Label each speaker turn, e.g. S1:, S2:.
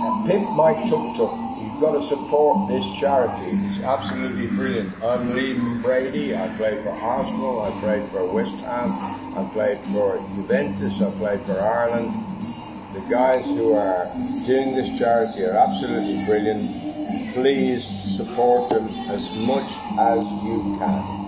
S1: Pimp My Tuk Tuk. You've got to support this charity. It's absolutely brilliant. I'm leaving Brady. I played for Arsenal. I played for West Ham. I played for Juventus. I played for Ireland. The guys who are doing this charity are absolutely brilliant. Please support them as much as you can.